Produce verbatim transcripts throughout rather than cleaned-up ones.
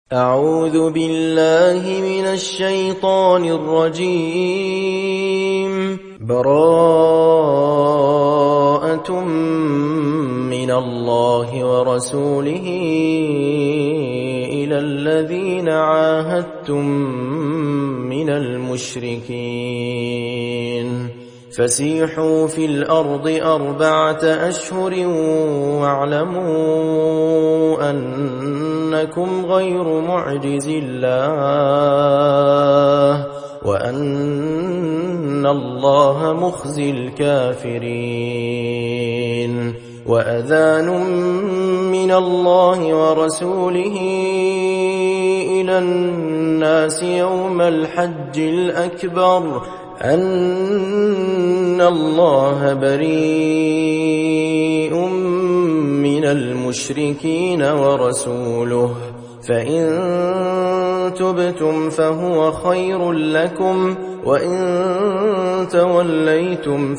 أعوذ بالله من الشيطان الرجيم. براءة من الله ورسوله إلى الذين عاهدتم من المشركين فسيحوا في الأرض أربعة أشهر واعلموا أنكم غير معجز الله وأن الله مخزي الكافرين. وأذان من الله ورسوله إلى الناس يوم الحج الأكبر أن الله بريء من المشركين ورسوله فإن تبتم فهو خير لكم وإن توليتم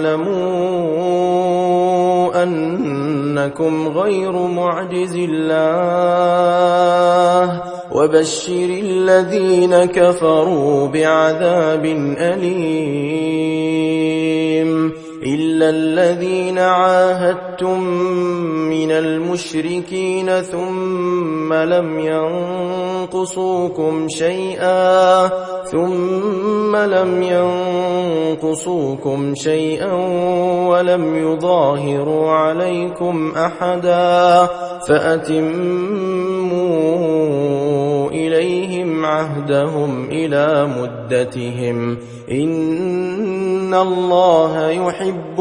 فاعلموا أنكم غير معجز الله وبشر الذين كفروا بعذاب أليم. إلا الذين عاهدتم من المشركين ثم لم ينقصوكم شيئا ثم لم ينقصوكم شيئا ولم يظاهروا عليكم أحدا فأتموا إليهم عهدهم إلى مدتهم إن الله يحب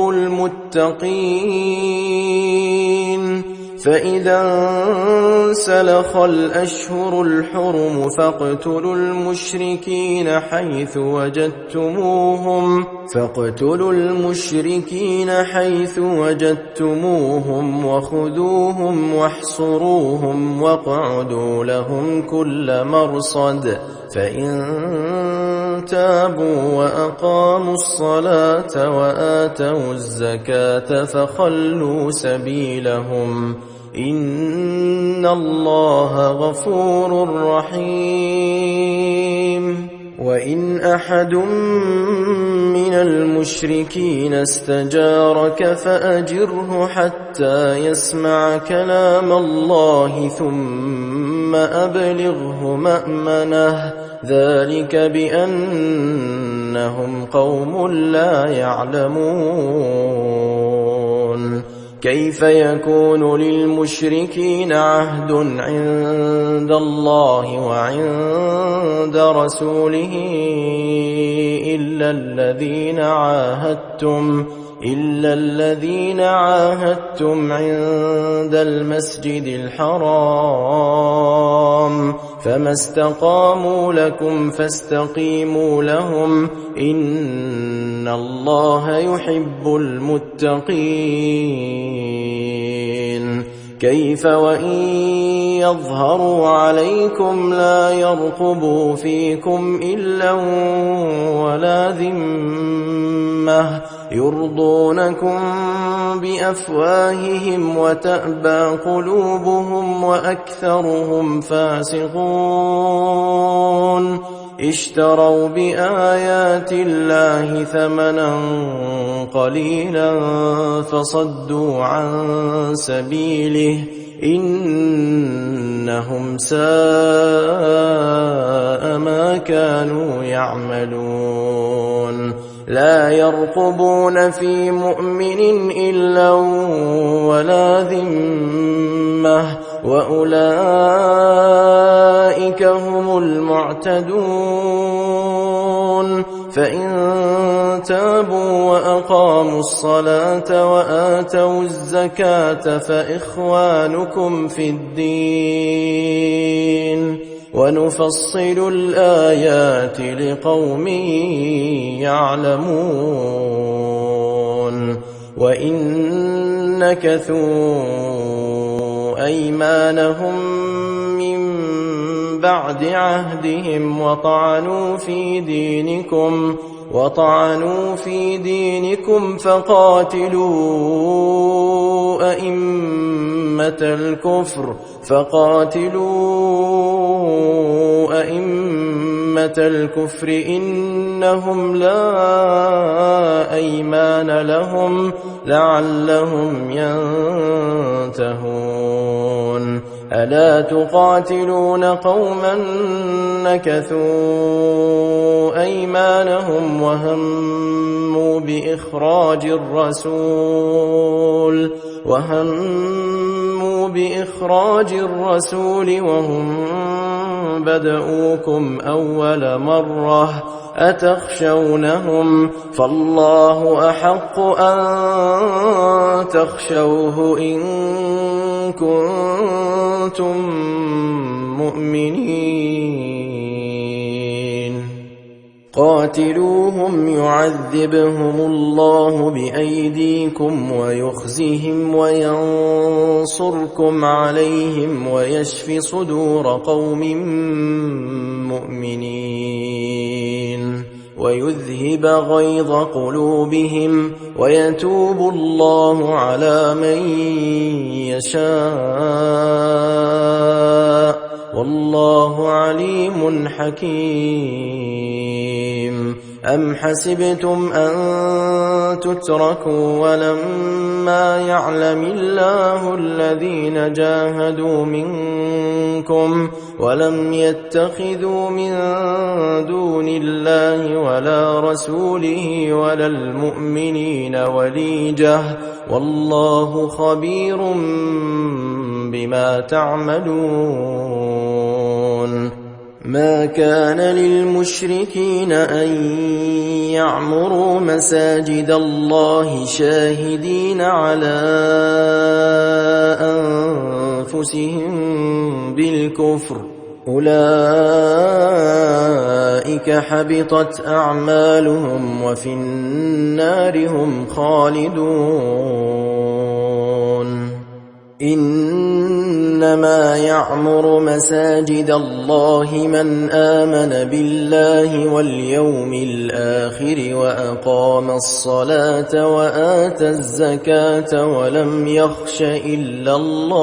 المتقين. فإذا انسلخ الأشهر الحرم فاقتلوا المشركين حيث وجدتموهم فاقتلوا المشركين حيث وجدتموهم وخذوهم واحصروهم واقعدوا لهم كل مرصد فإن تابوا وأقاموا الصلاة وآتوا الزكاة فخلوا سبيلهم إن الله غفور رحيم. وإن أحد من المشركين استجارك فأجره حتى يسمع كلام الله ثم أبلغه مأمنه ذلك بأنهم قوم لا يعلمون. كيف يكون للمشركين عهد عند الله وعند رسوله إلا الذين عاهدتم إلا الذين عاهدتم عند المسجد الحرام فما استقاموا لكم فاستقيموا لهم إن الله يحب المتقين. كيف وإن يظهروا عليكم لا يرقبوا فيكم إلا ولا ذمة يرضونكم بأفواههم وتأبى قلوبهم وأكثرهم فاسقون. اشتروا بآيات الله ثمنا قليلا فصدوا عن سبيله إنهم ساء ما كانوا يعملون. لا يرقبون في مؤمن إلا ولا ذمة وأولئك هم المعتدون. فإن تابوا وأقاموا الصلاة وآتوا الزكاة فإخوانكم في الدين ونفصل الآيات لقوم يعلمون. وإن نكثوا أيمانهم من بعد عهدهم وطعنوا في دينكم وطعنوا في دينكم فقاتلوا أئمة الكفر فقاتلوا أئمة الكفر إنهم لا أيمان لهم لعلهم ينتهون ألا تقاتلون قوما نكثوا أيمانهم وهموا بإخراج الرسول وهموا بإخراج الرسول وهم بدؤوكم أول مرة أتخشونهم فالله أحق أن تخشوه إن كنتم مؤمنين قاتلوهم يعذبهم الله بأيديكم ويخزهم وينصركم عليهم ويشف صدور قوم مؤمنين ويذهب غيظ قلوبهم ويتوب الله على من يشاء والله عليم حكيم أم حسبتم أن تتركوا ولما يعلم الله الذين جاهدوا منكم ولم يتخذوا من دون الله ولا رسوله ولا المؤمنين وليجة والله خبير بما تعملون ما كان للمشركين أن يعمروا مساجد الله شاهدين على أنفسهم بالكفر أولئك حبطت أعمالهم وفي النار هم خالدون إنما يعمر مساجد الله من آمن بالله واليوم الآخر وأقام الصلاة وآتى الزكاة ولم يخش إلا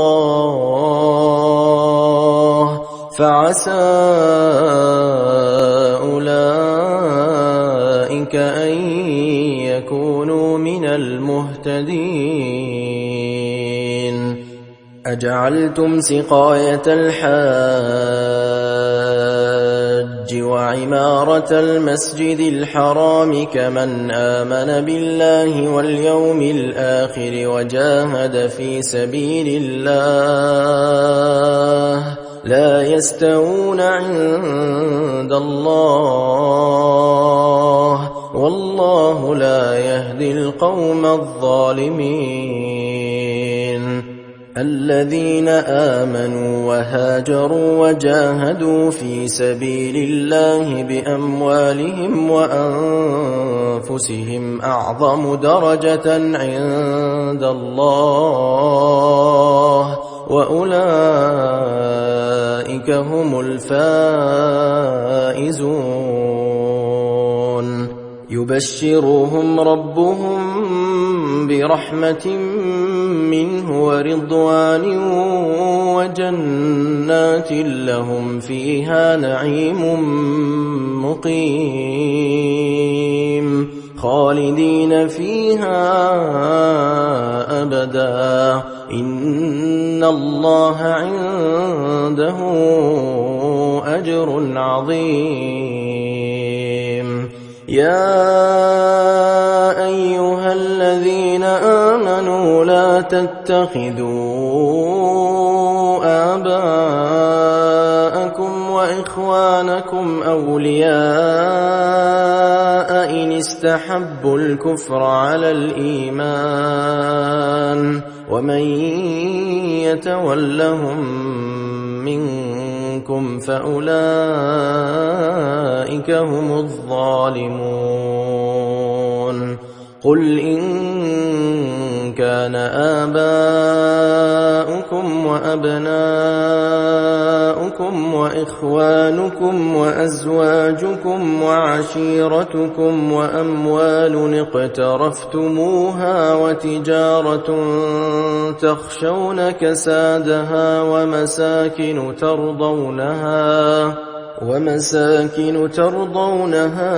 الله فعسى أولئك أن يكونوا من المهتدين أجعلتم سقاية الحاج وعمارة المسجد الحرام كمن آمن بالله واليوم الآخر وجاهد في سبيل الله لا يستوون عند الله والله لا يهدي القوم الظالمين الذين آمنوا وهاجروا وجاهدوا في سبيل الله بأموالهم وأنفسهم أعظم درجة عند الله وأولئك هم الفائزون يبشرهم ربهم برحمة منه ورضوان وجنات لهم فيها نعيم مقيم خالدين فيها أبدا إن الله عنده أجر عظيم يا أيها الذين آمنوا لا تتخذوا آباءكم وإخوانكم أولياء إن استحبوا الكفر على الإيمان ومن يتولهم منكم فأولئك هم الظالمون قل إن كان آباؤكم وأبناؤكم وإخوانكم وأزواجكم وعشيرتكم وأموال اقترفتموها وتجارة تخشون كسادها ومساكن ترضونها ومساكن ترضونها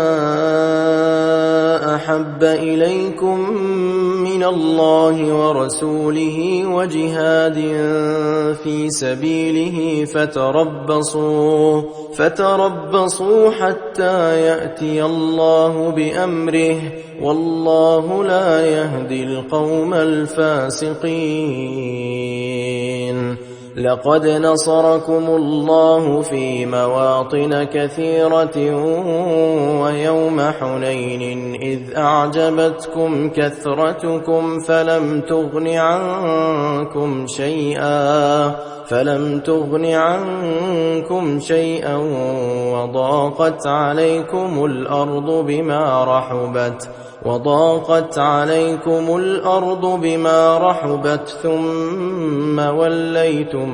أحب إليكم من الله ورسوله وجهاد في سبيله فتربصوا فتربصوا حتى يأتي الله بأمره والله لا يهدي القوم الفاسقين. لقد نصركم الله في مواطن كثيرة ويوم حنين إذ أعجبتكم كثرتكم فلم تغن عنكم شيئا فلم تغن عنكم شيئا وضاقت عليكم الأرض بما رحبت وضاقت عليكم الأرض بما رحبت ثم وليتم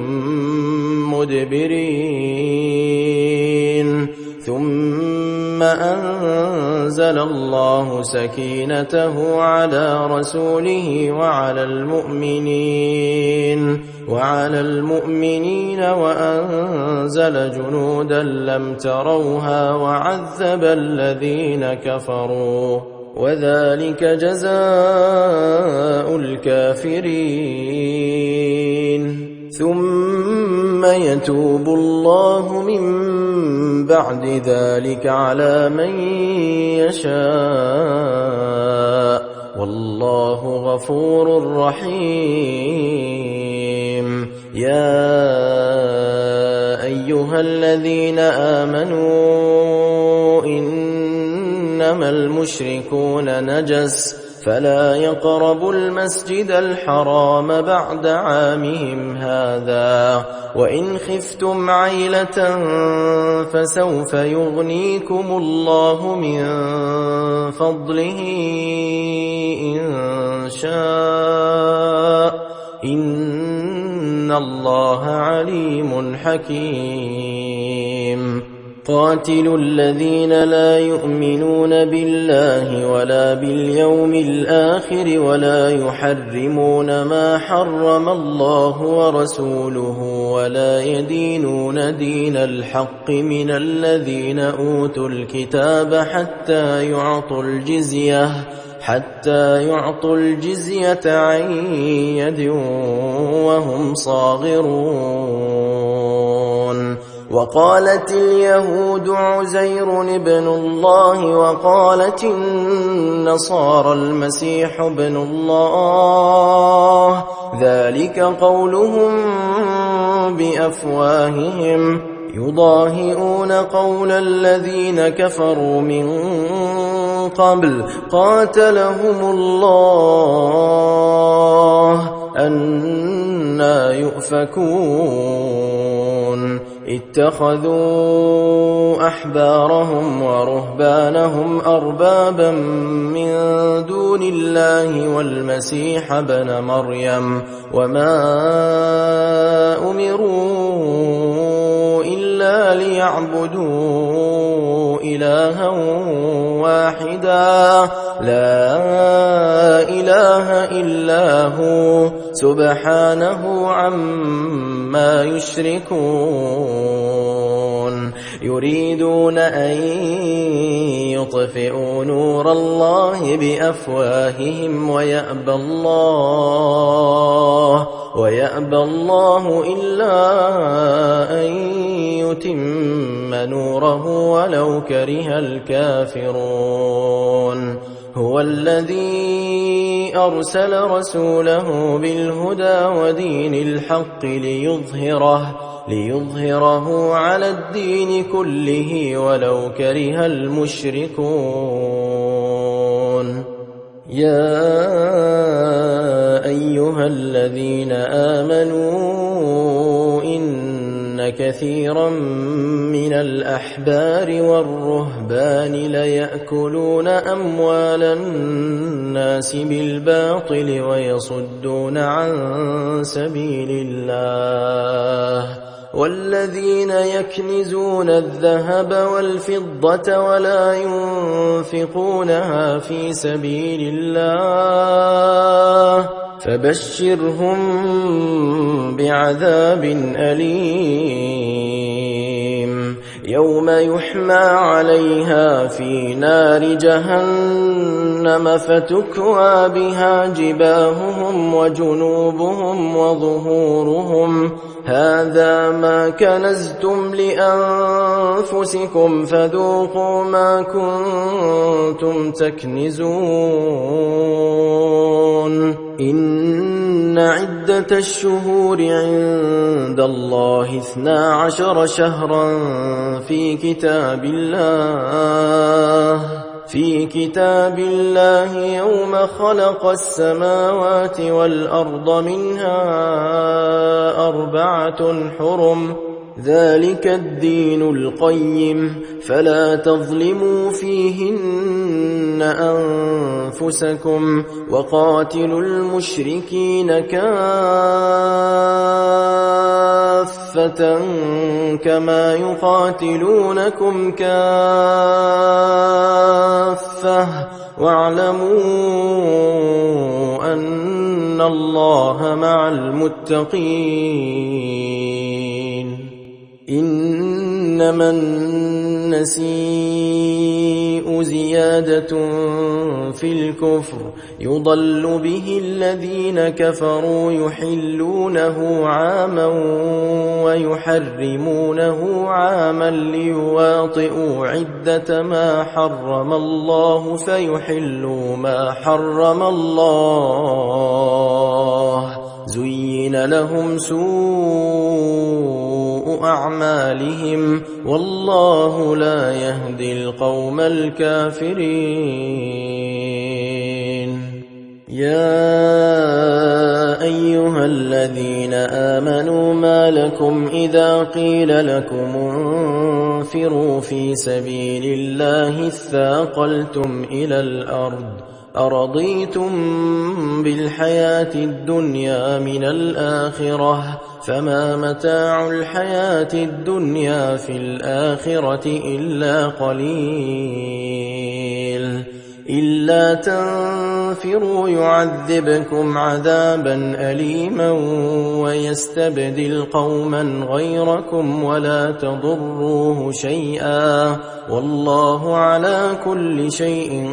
مدبرين ثم أنزل الله سكينته على رسوله وعلى المؤمنين وعلى المؤمنين وأنزل جنودا لم تروها وعذب الذين كفروا وذلك جزاء الكافرين. ثم يتوب الله من بعد ذلك على من يشاء والله غفور رحيم. يا أيها الذين آمنوا إنما المشركون نجس فلا يقربوا المسجد الحرام بعد عامهم هذا وإن خفتم عيلة فسوف يغنيكم الله من فضله إن شاء إن الله عليم حكيم. قاتلوا الذين لا يؤمنون بالله ولا باليوم الآخر ولا يحرمون ما حرم الله ورسوله ولا يدينون دين الحق من الذين أوتوا الكتاب حتى يعطوا الجزية حتى يعطوا الجزية عن يد وهم صاغرون. وقالت اليهود عزير ابن الله وقالت النصارى المسيح ابن الله ذلك قولهم بأفواههم يضاهئون قول الذين كفروا من قبل قاتلهم الله أنى يؤفكون. اتخذوا أحبارهم ورهبانهم أربابا من دون الله والمسيح ابن مريم وما أمروا إلا ليعبدوا إلها واحدا لا إله إلا هو سبحانه عما يشركون. يريدون أن يطفئوا نور الله بأفواههم ويأبى الله ويأبى الله إلا أن يتم نوره ولو كره الكافرون. هو الذي أرسل رسوله بالهدى ودين الحق ليظهره ليظهره على الدين كله ولو كره المشركون. يا أيها الذين آمنوا إن كثيرا من الأحبار والرهبان ليأكلون أموال الناس بالباطل ويصدون عن سبيل الله والذين يكنزون الذهب والفضة ولا ينفقونها في سبيل الله فبشرهم بعذاب أليم. يوم يحمى عليها في نار جهنم فتكوى بها جباههم وجنوبهم وظهورهم هذا ما كنزتم لأنفسكم فذوقوا ما كنتم تكنزون إن عدة الشهور عند الله اثنا عشر شهرا في كتاب الله في كتاب الله يوم خلق السماوات والأرض منها أربعة حرم ذلك الدين القيم فلا تظلموا فيهن أنفسكم وقاتلوا المشركين كافة كما يقاتلونكم كافة واعلموا أن الله مع المتقين إنما النسيء زيادة في الكفر يضل به الذين كفروا يحلونه عاما ويحرمونه عاما ليواطئوا عدة ما حرم الله فيحلوا ما حرم الله زين لهم سوء أعمالهم والله لا يهدي القوم الكافرين يا أيها الذين آمنوا ما لكم إذا قيل لكم انفروا في سبيل الله اثاقلتم إلى الأرض أرضيتم بالحياة الدنيا من الآخرة فما متاع الحياة الدنيا في الآخرة إلا قليل إلا تنفروا يعذبكم عذابا أليما ويستبدل قوما غيركم ولا تضروه شيئا والله على كل شيء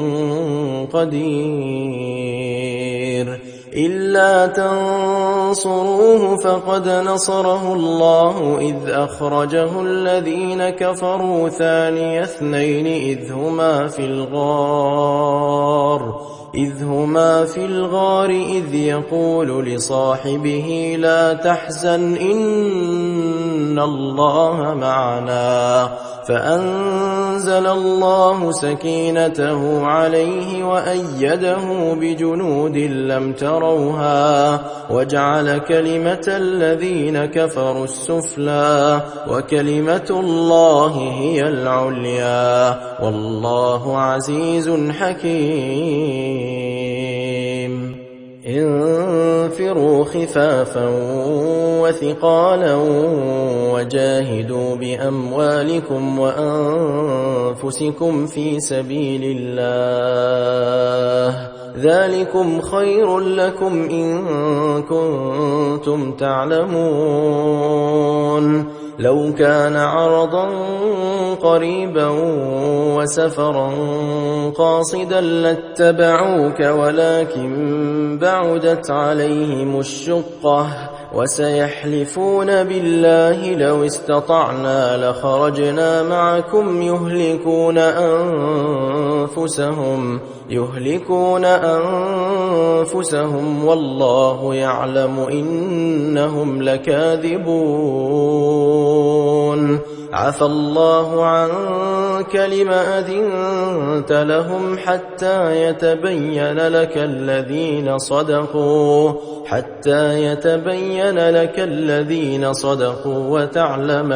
قدير إلا تنصروه فقد نصره الله إذ أخرجه الذين كفروا ثاني اثنين إذ هما في الغار إذ هما في الغار إذ يقول لصاحبه لا تحزن إن الله معنا فأنزل الله سكينته عليه وأيده بجنود لم تروها وجعل كلمة الذين كفروا السفلى وكلمة الله هي العليا والله عزيز حكيم انفروا خفافا وثقالا وجاهدوا بأموالكم وأنفسكم في سبيل الله ذلكم خير لكم إن كنتم تعلمون لو كان عرضا قريبا وسفرا قاصدا لاتبعوك ولكن بعدت عليهم الشقة وسيحلفون بالله لو استطعنا لخرجنا معكم يهلكون أنفسهم يهلكون أنفسهم والله يعلم إنهم لكاذبون عفى الله عنك لما أذنت لهم حتى يتبين لك الذين صدقوا حتى يتبين لك الذين صدقوا وتعلم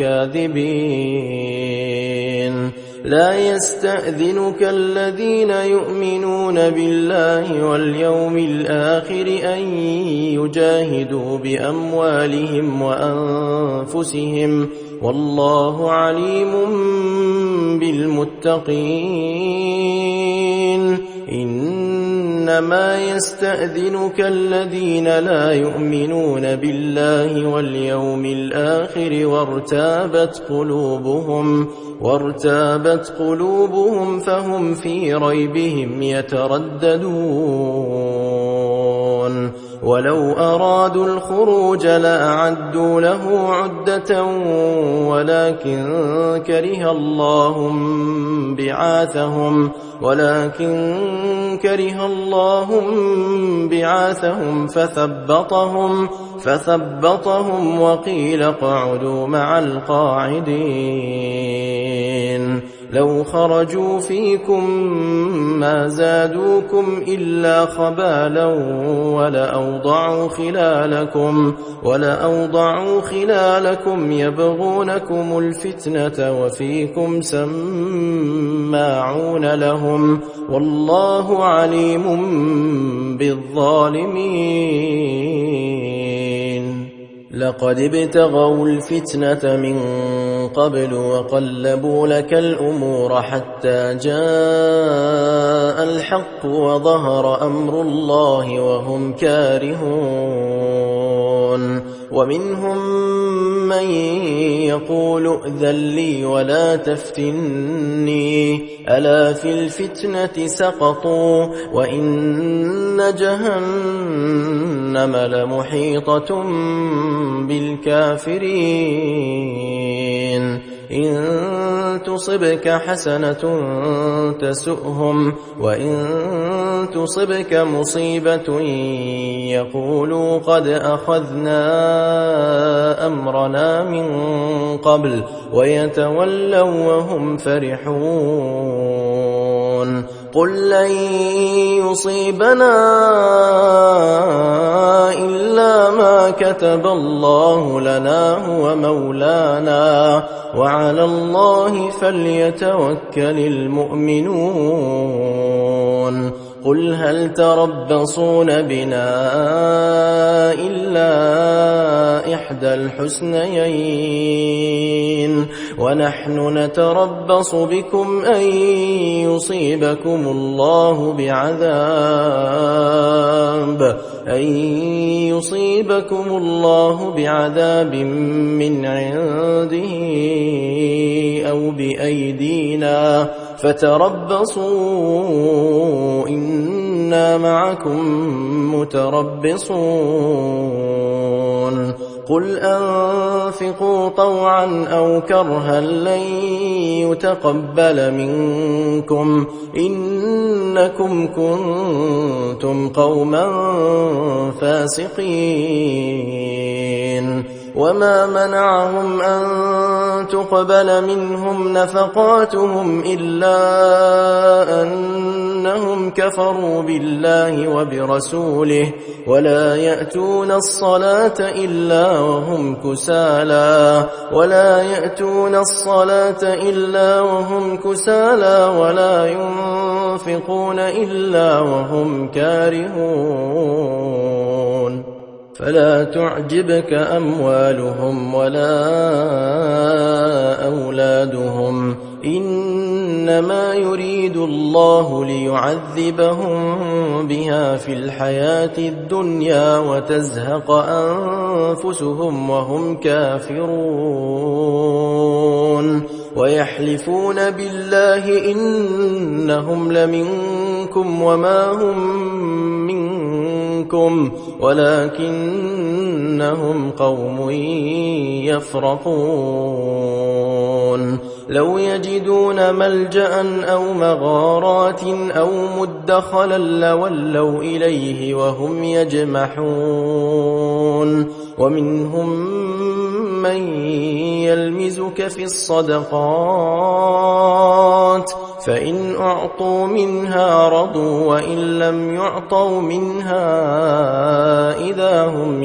الكاذبين لا يستأذنك الذين يؤمنون بالله واليوم الآخر أن يجاهدوا بأموالهم وأنفسهم والله عليم بالمتقين إن إنما يستأذنك الذين لا يؤمنون بالله واليوم الآخر وارتابت قلوبهم وارتابت قلوبهم فهم في ريبهم يترددون ولو أرادوا الخروج لأعدوا له عدة ولكن كره الله بعاثهم ولكن كره الله بعاثهم فثبطهم فثبطهم وقيل اقعدوا مع القاعدين لو خرجوا فيكم ما زادوكم إلا خبالا ولأوضعوا خلالكم ولأوضعوا خلالكم يبغونكم الفتنة وفيكم سماعون لهم والله عليم بالظالمين لقد ابتغوا الفتنة من قبل وقلبوا لك الأمور حتى جاء الحق وظهر أمر الله وهم كارهون ومنهم من يقول ائذن لي ولا تفتني ألا في الفتنة سقطوا وإن جهنم لمحيطة بالكافرين إن تصبك حسنة تسؤهم وإن تصبك مصيبة يقولوا قد أخذنا أمرنا من قبل ويتولوا وهم فرحون قل لن يصيبنا إلا ما كتب الله لنا هو مولانا وعلى الله فليتوكل المؤمنون قل هل تربصون بنا إلا إحدى الحسنيين ونحن نتربص بكم أن يصيبكم الله بعذاب أن يصيبكم الله بعذاب من عنده أو بأيدينا فتربصوا إنا معكم متربصون قل أنفقوا طوعا أو كرها لن يتقبل منكم إنكم كنتم قوما فاسقين وما منعهم أن تقبل منهم نفقاتهم إلا أنهم كفروا بالله وبرسوله ولا يأتون الصلاة إلا وهم كسالى ولا يأتون الصلاة إلا وهم كسالى ولا ينفقون إلا وهم كارهون فلا تعجبك أموالهم ولا أولادهم إنما يريد الله ليعذبهم بها في الحياة الدنيا وتزهق أنفسهم وهم كافرون ويحلفون بالله إنهم لمنكم وما هم منكم ولكنهم قوم يفرقون لو يجدون ملجأ أو مغارات أو مدخلا لولوا إليه وهم يجمحون ومنهم من يلمزك في الصدقات فإن أعطوا منها رضوا وإن لم يعطوا منها إذا هم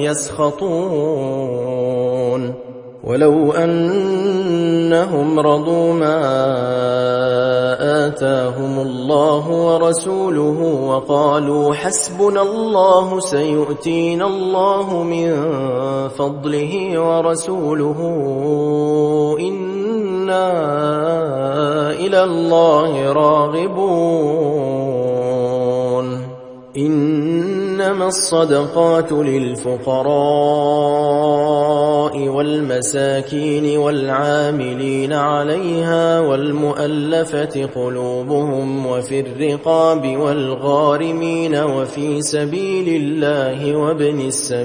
يسخطون ولو أنهم رضوا ما آتاهم الله ورسوله وقالوا حسبنا الله سيؤتينا الله من فضله ورسوله إنا إلى الله راغبون إنما الصدقات للفقراء والمساكين والعاملين عليها والمؤلفة قلوبهم وفي الرقاب والغارمين وفي سبيل الله وابن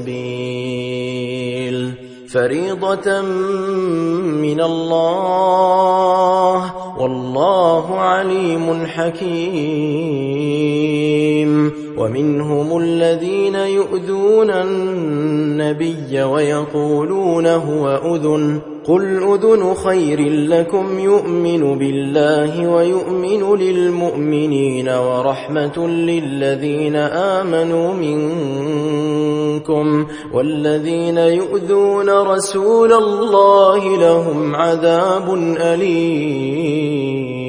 السبيل فريضة من الله والله عليم حكيم. ومنهم الذين يؤذون النبي ويقولون هو أذن قل أذن خير لكم يؤمن بالله ويؤمن للمؤمنين ورحمة للذين آمنوا منكم والذين يؤذون رسول الله لهم عذاب أليم.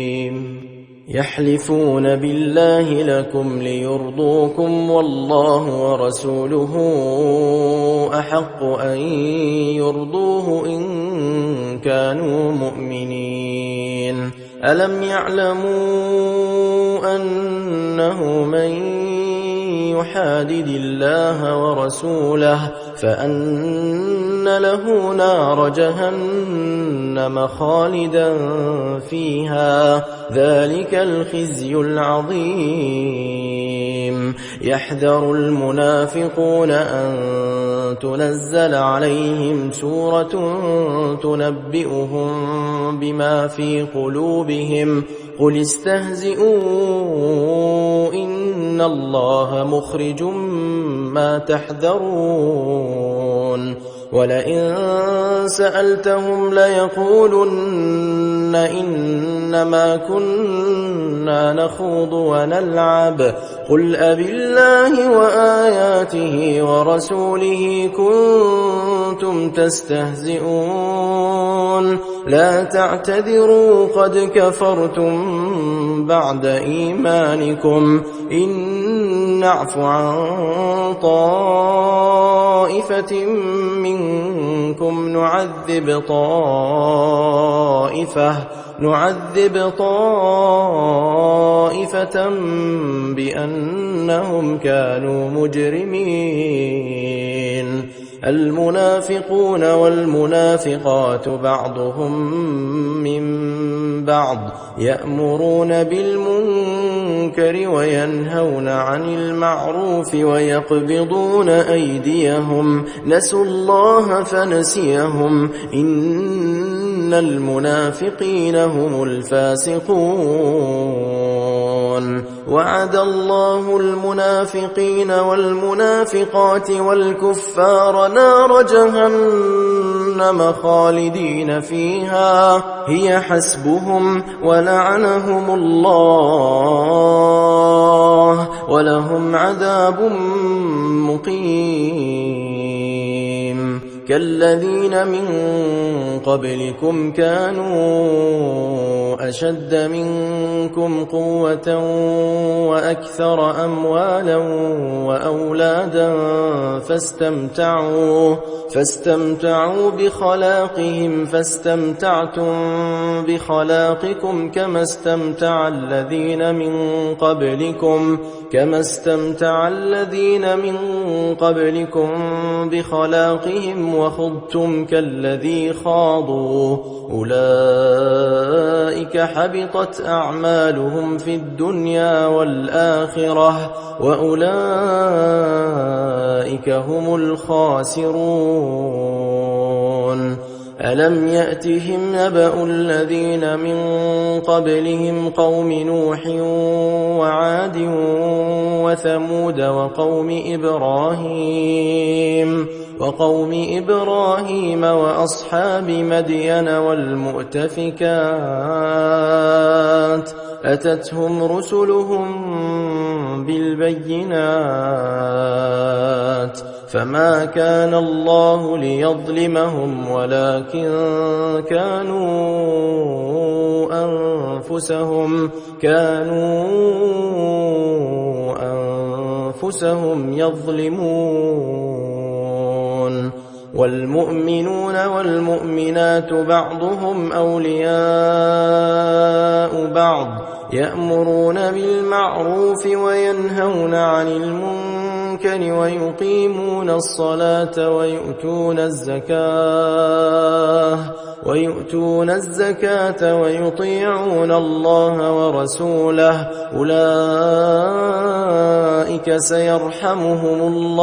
يحلفون بالله لكم ليرضوكم والله ورسوله أحق أن يرضوه إن كانوا مؤمنين. ألم يعلموا أنه من يحادد الله ورسوله فأن له نار جهنم خالدا فيها ذلك الخزي العظيم. يحذر المنافقون أن تنزل عليهم سورة تنبئهم بما في قلوبهم قل استهزئوا إن الله مخرج ما تحذرون. ولئن سألتهم ليقولن إنما كنا نخوض ونلعب قل أبالله وآياته ورسوله كنتم تستهزئون لا تعتذروا قد كفرتم بعد إيمانكم إن نعف عن طائفة منكم نعذب طائفة نعذب طائفة بأنهم كانوا مجرمين. المنافقون والمنافقات بعضهم من بعض يأمرون بالمنكر وينهون عن المعروف ويقبضون أيديهم نسوا الله فنسيهم إن المنافقين هم الفاسقون. وعد الله المنافقين والمنافقات والكفار نار جهنم خالدين فيها هي حسبهم ولعنهم الله ولهم عذاب مقيم. كالذين من قبلكم كانوا أشد منكم قوة وأكثر أموالا وأولادا فاستمتعوا فاستمتعوا بخلاقهم فاستمتعتم بخلاقكم كما استمتع الذين من قبلكم كما استمتع الذين من قبلكم بخلاقهم وخضتم كالذي خاضوا أولئك حبطت أعمالهم في الدنيا والآخرة وأولئك هم الخاسرون. ألم يأتهم نبأ الذين من قبلهم قوم نوح وعاد وثمود وقوم إبراهيم وقوم إبراهيم وأصحاب مدين والمؤتفكات أتتهم رسلهم بالبينات فما كان الله ليظلمهم ولكن كانوا أنفسهم كانوا أنفسهم يظلمون. والمؤمنون والمؤمنات بعضهم أولياء بعض يأمرون بالمعروف وينهون عن المنكر ويقيمون الصلاة ويؤتون الزكاة ويؤتون الزكاة ويطيعون الله ورسوله أولئك سيرحمهم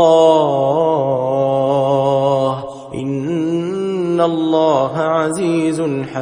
الله إن الله عزيز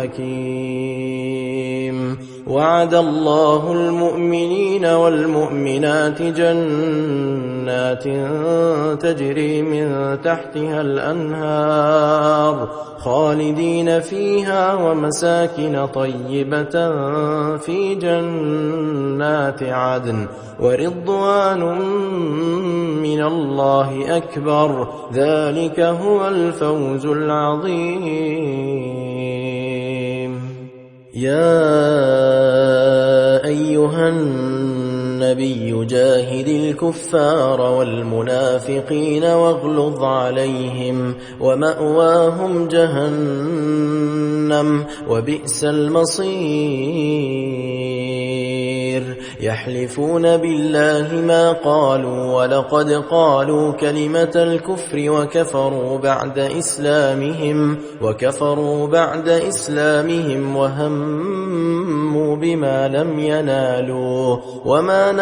حكيم. وعد الله المؤمنين والمؤمنات جنات تجري من تحتها الأنهار خالدين فيها ومساكن طيبة في جنات عدن ورضوان من الله أكبر ذلك هو الفوز العظيم. يا أيها النبي جاهد الكفار والمنافقين واغلظ عليهم ومأواهم جهنم وبئس المصير. يحلفون بالله ما قالوا ولقد قالوا كلمة الكفر وكفروا بعد إسلامهم وكفروا بعد إسلامهم وهموا بما لم ينالوا وما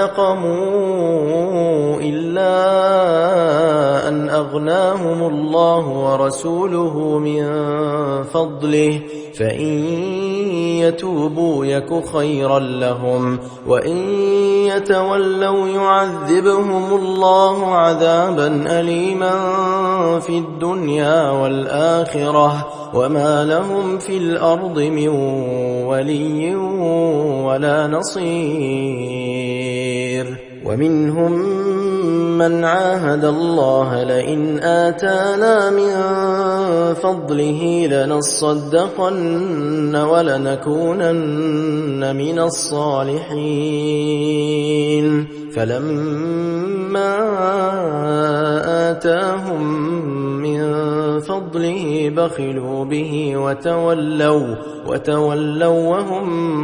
نقموا إلا أن أغناهم الله ورسوله من فضله فإن يتوبوا يك خيرا لهم وإن يتولوا يعذبهم الله عذابا أليما في الدنيا والآخرة وما لهم في الأرض من ولي ولا نصير. ومنهم من عاهد الله لئن آتانا من فضله لنصدقن ولنكونن من الصالحين فلما آتاهم من فضله بخلوا به وتولوا وتولوا وهم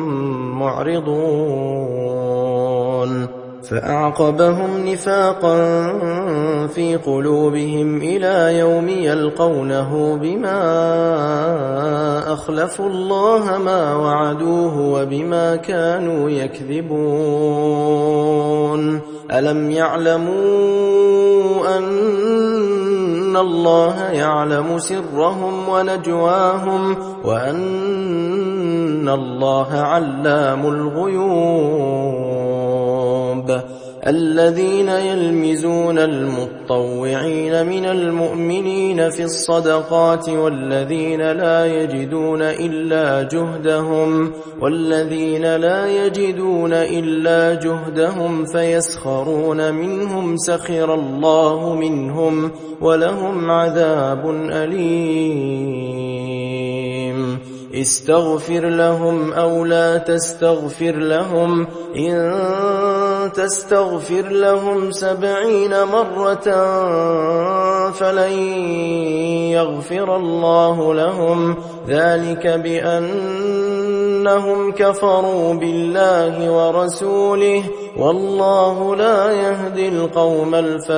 معرضون فأعقبهم نفاقا في قلوبهم إلى يوم يلقونه بما أخلفوا الله ما وعدوه وبما كانوا يكذبون. ألم يعلموا أن الله يعلم سرهم ونجواهم وأن الله علام الغيوب. الذين يلمزون المطوعين من المؤمنين في الصدقات والذين لا يجدون إلا جهدهم والذين لا يجدون إلا جهدهم فيسخرون منهم سخر الله منهم ولهم عذاب أليم. استغفر لهم أو لا تستغفر لهم إن تستغفر لهم سبعين مرة فلن يغفر الله لهم ذلك بأنهم كفروا بالله ورسوله والله لا يهدي القوم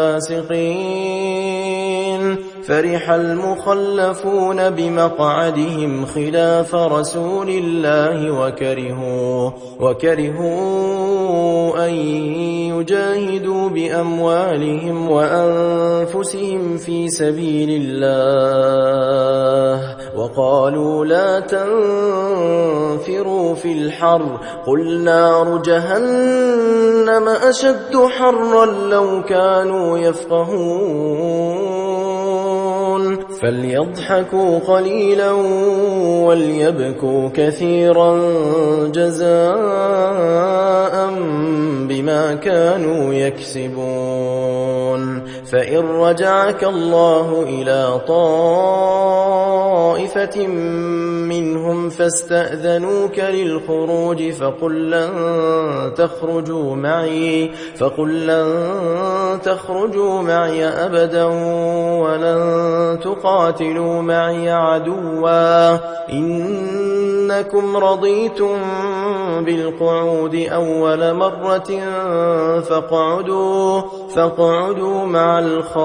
الفاسقين. فرح المخلفون بمقعدهم خلاف رسول الله وكرهوا, وكرهوا أن يجاهدوا بأموالهم وأنفسهم في سبيل الله وقالوا لا تنفروا في الحر قل نار جهنم أشد حرا لو كانوا يفقهون. فليضحكوا قليلا وليبكوا كثيرا جزاء بما كانوا يكسبون. فإن رجعك الله إلى طائفة منهم فاستأذنوك للخروج فقل لن تخرجوا معي فقل لن تخرجوا معي أبدا ولن تقاتلوا معي عدوا إنكم رضيتم بالقعود أول مرة فاقعدوا فاقعدوا مع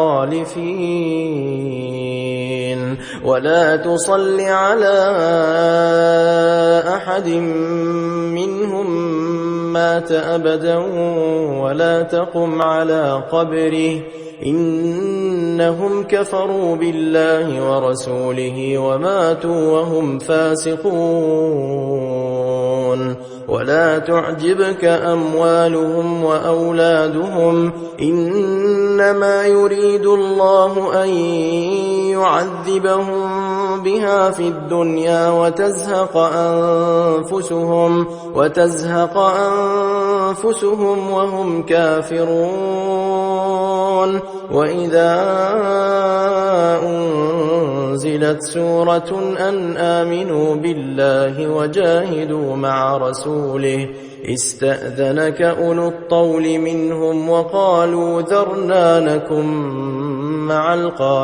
الخالفين ولا تصل على أحد منهم مات أبدا ولا تقم على قبره إنهم كفروا بالله ورسوله وماتوا وهم فاسقون ولا تعجبك أموالهم وأولادهم إنما يريد الله أن يعذبهم بها في الدنيا وتزهق أنفسهم وتزهق أنفسهم وهم كافرون وإذا أنزلت سورة أن آمنوا بالله وجاهدوا مع رسوله استأذنك أولو الطول منهم وقالوا ذرنا نكن مع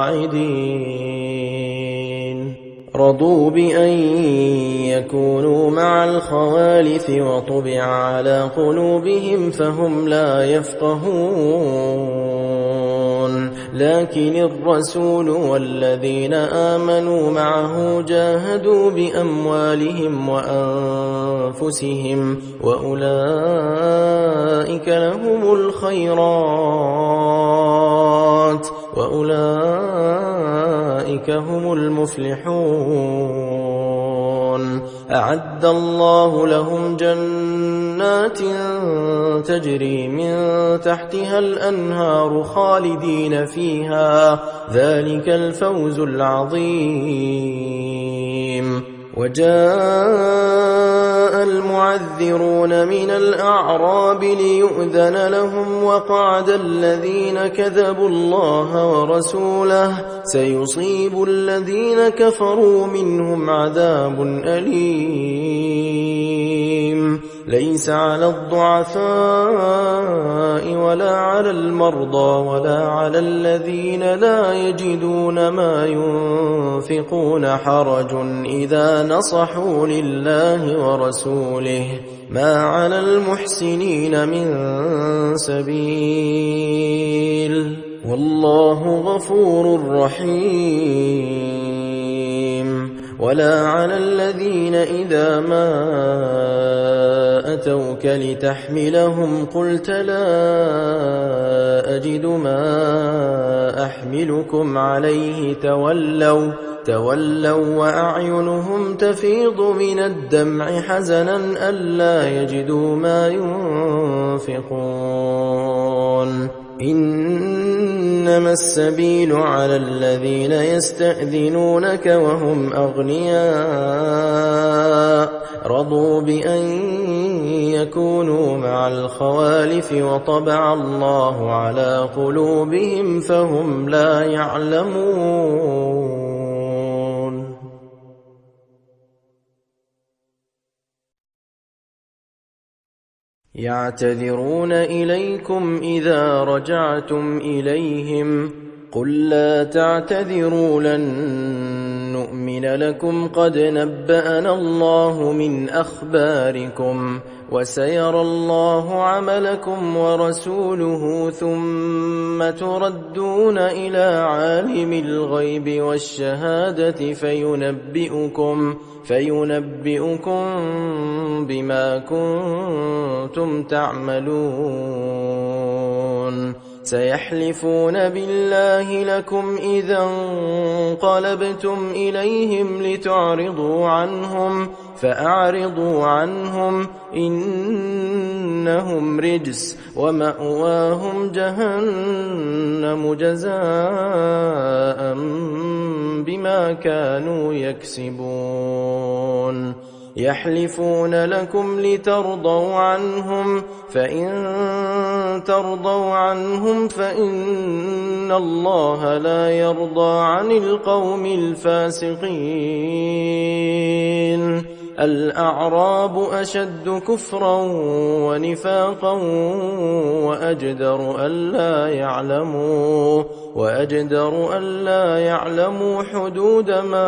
القاعدين رضوا بأن يكونوا مع الخوالف وطبع على قلوبهم فهم لا يفقهون لكن الرسول والذين آمنوا معه جاهدوا بأموالهم وأنفسهم وأولئك لهم الخيرات وأولئك هم المفلحون أعد الله لهم جنات تجري من تحتها الأنهار خالدين فيها ذلك الفوز العظيم وجاء المعذرون من الأعراب ليؤذن لهم وقعد الذين كذبوا الله ورسوله سيصيب الذين كفروا منهم عذاب أليم ليس على الضعفاء ولا على المرضى ولا على الذين لا يجدون ما ينفقون حرج إذا نصحوا لله ورسوله ما على المحسنين من سبيل والله غفور رحيم ولا على الذين إذا ما أتوك لتحملهم قلت لا أجد ما أحملكم عليه تولوا تولوا وأعينهم تفيض من الدمع حزنا ألا يجدوا ما ينفقون إنما السبيل على الذين يستأذنونك وهم أغنياء رضوا بأن يكونوا مع الخوالف وطبع الله على قلوبهم فهم لا يعلمون. يعتذرون إليكم إذا رجعتم إليهم قل لا تعتذروا لن نؤمن لكم قد نبأنا الله من أخباركم وسيرى الله عملكم ورسوله ثم تردون إلى عالم الغيب والشهادة فينبئكم فينبئكم بما كنتم تعملون سيحلفون بالله لكم إذا انقلبتم إليهم لتعرضوا عنهم فأعرضوا عنهم إنهم رجس ومأواهم جهنم جزاء بما كانوا يكسبون يحلفون لكم لترضوا عنهم فإن ترضوا عنهم فإن الله لا يرضى عن القوم الفاسقين الأعراب أشد كفرا ونفاقا وأجدر ألا يعلموا وأجدر ألا يعلموا حدود ما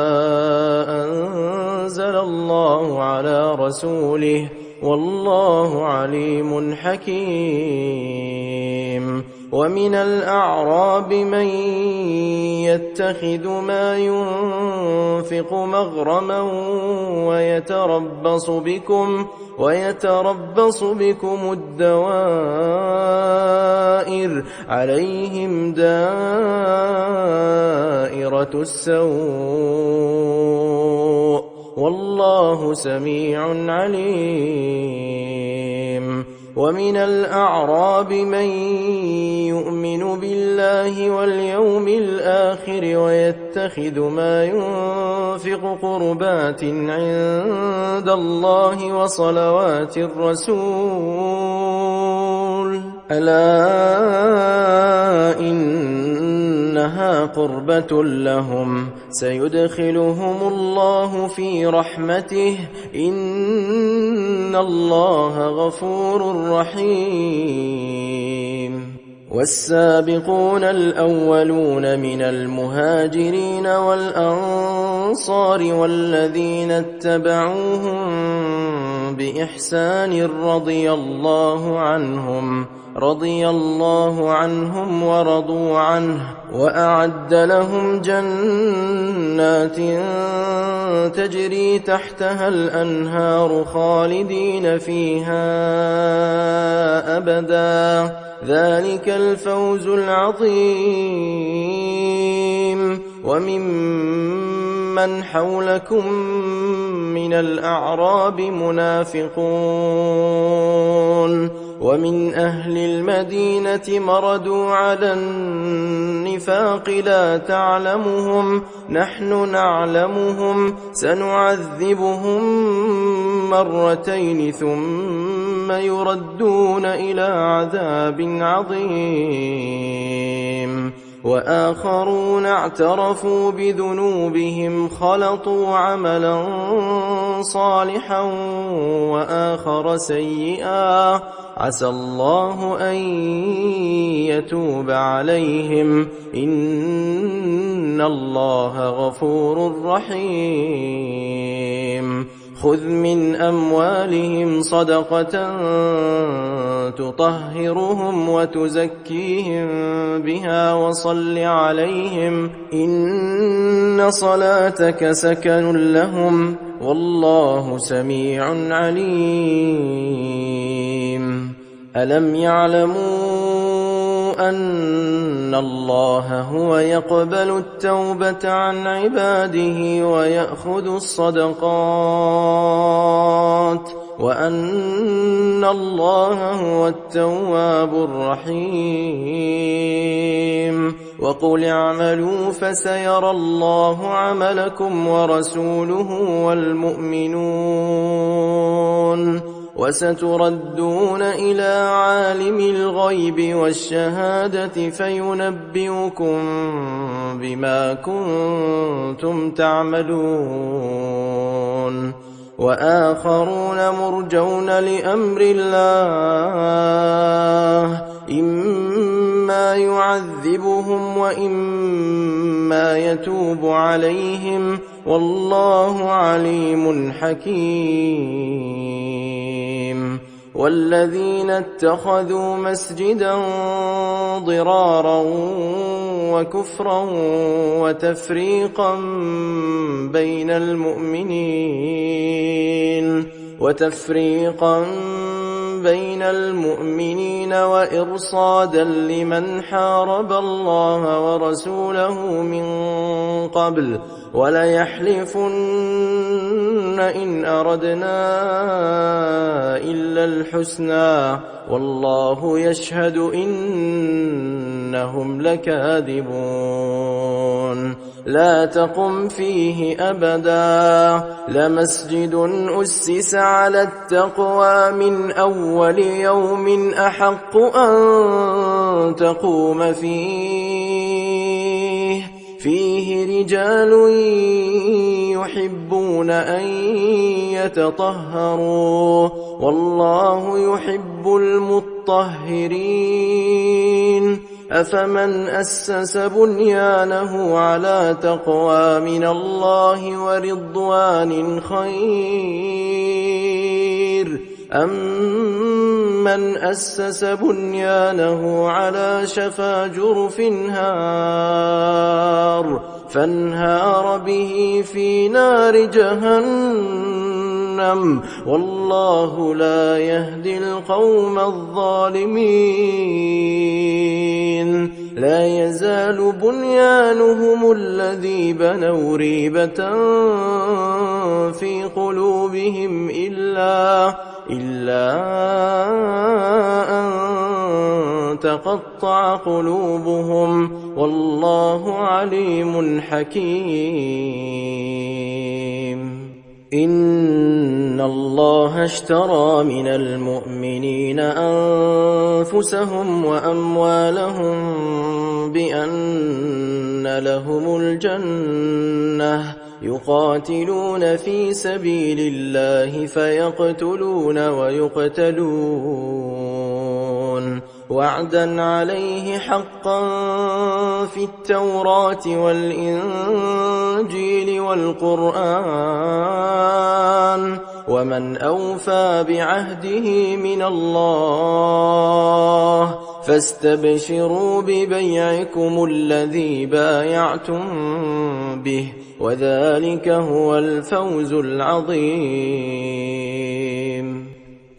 أنزل الله على رسوله والله عليم حكيم. ومن الأعراب من يتخذ ما ينفق مغرما ويتربص بكم ويتربص بكم الدوائر عليهم دائرة السوء والله سميع عليم. ومن الأعراب من يؤمن بالله واليوم الآخر ويتخذ ما ينفق قربات عند الله وصلوات الرسول ألا إنها قربة لهم سيدخلهم الله في رحمته إن الله غفور رحيم. والسابقون الأولون من المهاجرين والأنصار والذين اتبعوهم بإحسان رضي الله عنهم رضي الله عنهم ورضوا عنه وأعد لهم جنات تجري تحتها الأنهار خالدين فيها أبدا ذلك الفوز العظيم. وممن حولكم من الأعراب منافقون ومن أهل المدينة مردوا على النفاق لا تعلمهم نحن نعلمهم سنعذبهم مرتين ثم يردون إلى عذاب عظيم. وآخرون اعترفوا بذنوبهم خلطوا عملا صالحا وآخر سيئا عسى الله أن يتوب عليهم إن الله غفور رحيم. خذ من أموالهم صدقة تطهرهم وتزكيهم بها وصل عليهم إن صلاتك سكن لهم والله سميع عليم. ألم يعلموا أن الله هو يقبل التوبة عن عباده ويأخذ الصدقات وأن الله هو التواب الرحيم. وقل اعملوا فسيرى الله عملكم ورسوله والمؤمنون وستردون إلى عالم الغيب والشهادة فينبئكم بما كنتم تعملون. وآخرون مرجون لأمر الله إما يعذبهم وإما يتوب عليهم والله عليم حكيم. والذين اتخذوا مسجدا ضرارا وكفرا وتفريقا بين المؤمنين وتفريقا بين المؤمنين وإرصادا لمن حارب الله ورسوله من قبل وليحلفن إن أردنا إلا الحسنى والله يشهد إنهم لكاذبون. لا تقم فيه أبدا لمسجد أسس على التقوى من أول يوم أحق أن تقوم فيه فيه رجال يحبون أن يتطهروا والله يحب المطهرين أفمن أسس بنيانه على تقوى من الله ورضوان خير أم من أسس بنيانه على شفا جرف هار فانهار به في نار جهنم والله لا يهدي القوم الظالمين لا يزال بنيانهم الذي بنوا ريبة في قلوبهم إلا إلا أن تقطع قلوبهم والله عليم حكيم إن الله اشترى من المؤمنين أنفسهم وأموالهم بأن لهم الجنة يقاتلون في سبيل الله فيقتلون ويقتلون وعدا عليه حقا في التوراة والإنجيل والقرآن ومن أوفى بعهده من الله فاستبشروا ببيعكم الذي بايعتم به وذلك هو الفوز العظيم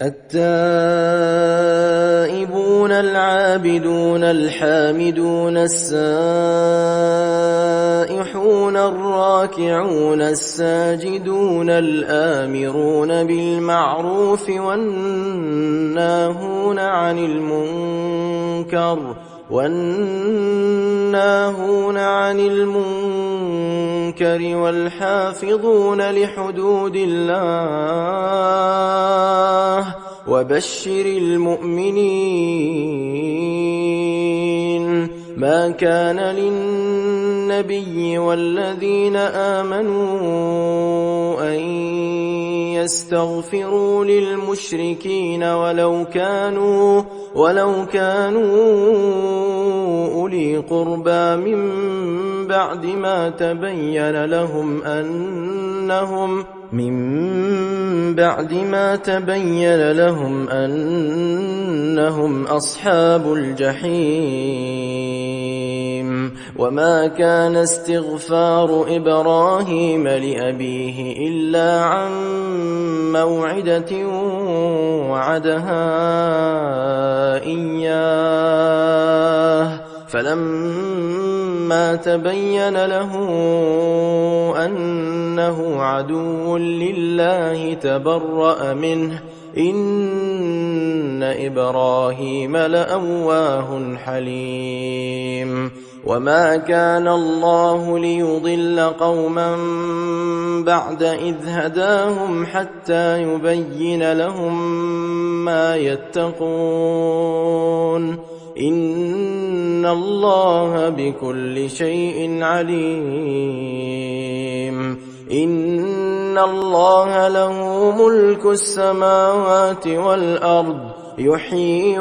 التائبون العابدون الحامدون السائحون الراكعون الساجدون الآمرون بالمعروف والناهون عن المنكر والناهون عن المنكر والحافظون لحدود الله وبشر المؤمنين ما كان للنبي والذين آمنوا أن يستغفروا للمشركين ولو كانوا ولو كانوا أولي قربى من بعد ما تبين لهم أنهم من بعد ما تبين لهم أنهم أصحاب الجحيم وما كان استغفار إبراهيم لأبيه إلا عن موعدة وعدها إياه فلما تبين له أنه عدو لله تبرأ منه إن إبراهيم لأواه حليم وما كان الله ليضل قوما بعد إذ هداهم حتى يبين لهم ما يتقون إن الله بكل شيء عليم إن الله له ملك السماوات والأرض يحيي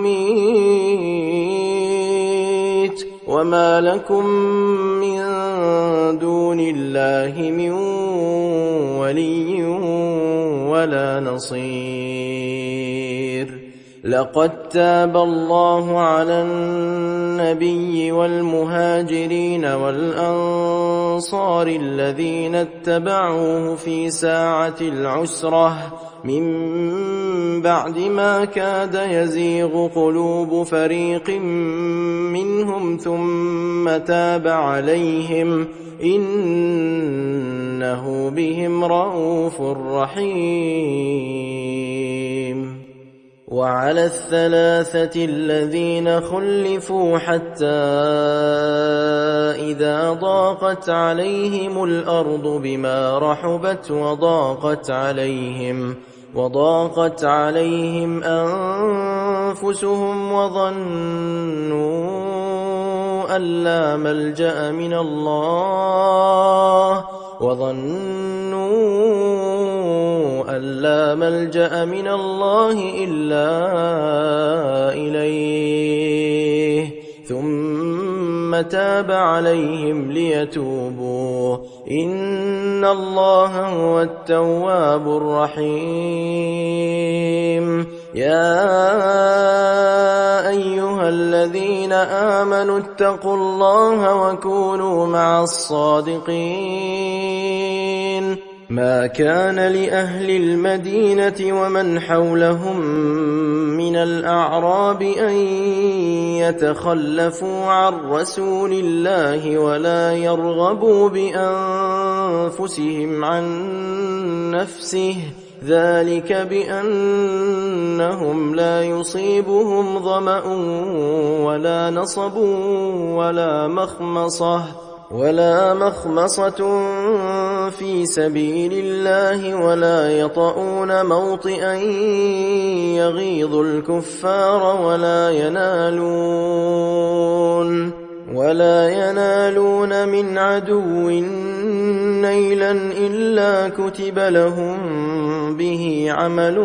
ويميت وما لكم من دون الله من ولي ولا نصير لقد تاب الله على النبي والمهاجرين والأنصار الذين اتبعوه في ساعة العسرة من بعد ما كاد يزيغ قلوب فريق منهم ثم تاب عليهم إنه بهم رءوف رحيم وعلى الثلاثة الذين خلفوا حتى إذا ضاقت عليهم الأرض بما رحبت وضاقت عليهم وضاقت عليهم أنفسهم وظنوا أن لا ملجأ من الله وظنوا أن لا ملجأ من الله إلا إليه ثم تاب عليهم ليتوبوا إن الله هو التواب الرحيم. يا أيها الذين آمنوا اتقوا الله وكونوا مع الصادقين. ما كان لأهل المدينة ومن حولهم من الأعراب أن يتخلفوا عن رسول الله ولا يرغبوا بأنفسهم عن نفسه ذلك بأنهم لا يصيبهم ظمأ ولا نصب ولا مخمصة ولا مخمصة في سبيل الله ولا يطؤون موطئا يغيظ الكفار ولا ينالون ولا ينالون من عدو نيلا إلا كتب لهم به عمل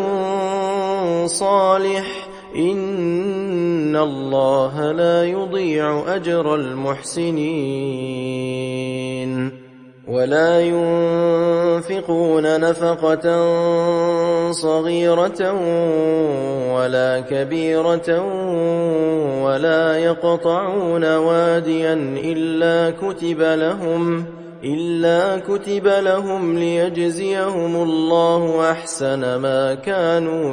صالح إن الله لا يضيع أجر المحسنين. ولا ينفقون نفقة صغيرة ولا كبيرة ولا يقطعون واديا إلا كتب لهم إلا كتب لهم ليجزيهم الله أحسن ما كانوا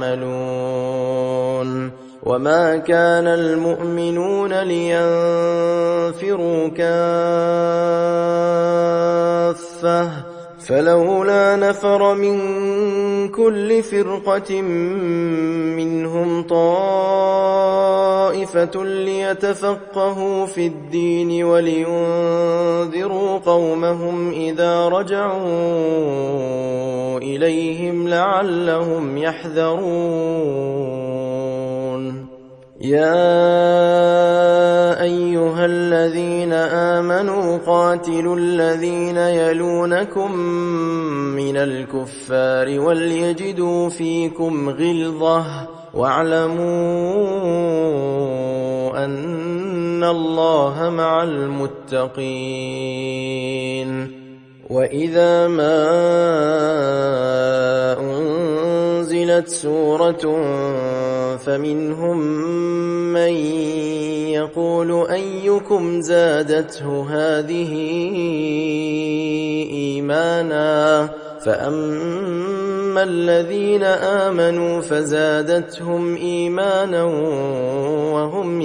يعملون. وما كان المؤمنون لينفروا كافة فلولا نفر من كل فرقة منهم طائفة ليتفقهوا في الدين ولينذروا قومهم إذا رجعوا إليهم لعلهم يحذرون. يا أيها الذين آمنوا قاتلوا الذين يلونكم من الكفار وليجدوا فيكم غلظة واعلموا أن الله مع المتقين. وإذا ما أنزلت سورة فمنهم من يقول أيكم زادته هذه إيمانا فأما الذين آمنوا فزادتهم إيمانا وهم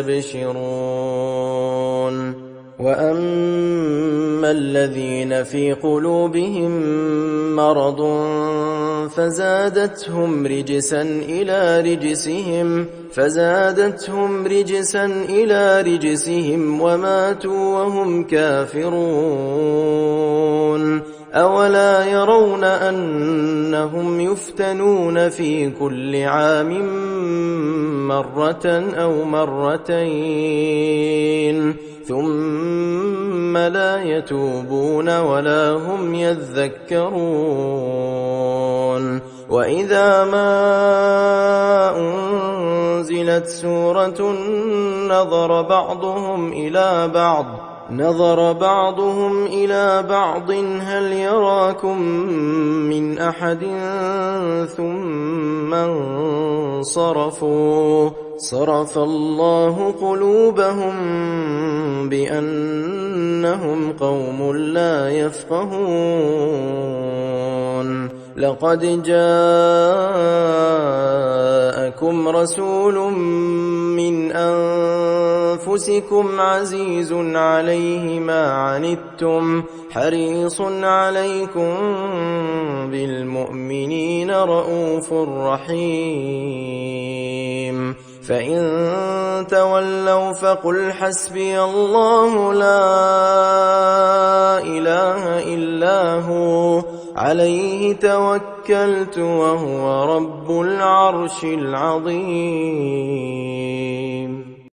يستبشرون. وأما الذين في قلوبهم مرض فزادتهم رجسا إلى رجسهم فزادتهم رجسا إلى رجسهم وماتوا وهم كافرون. أولا يرون أنهم يفتنون في كل عام مرة أو مرتين ثم لا يتوبون ولا هم يذكرون. وإذا ما أنزلت سورة نظر بعضهم إلى بعض نظر بعضهم إلى بعض هل يراكم من أحد ثم انصرفوا صرف الله قلوبهم بأنهم قوم لا يفقهون. لقد جاءكم رسول من أنفسكم عزيز عليه ما عنتم حريص عليكم بالمؤمنين رؤوف رحيم. فإن تولوا فقل حسبي الله لا إله إلا هو عليه توكلت وهو رب العرش العظيم.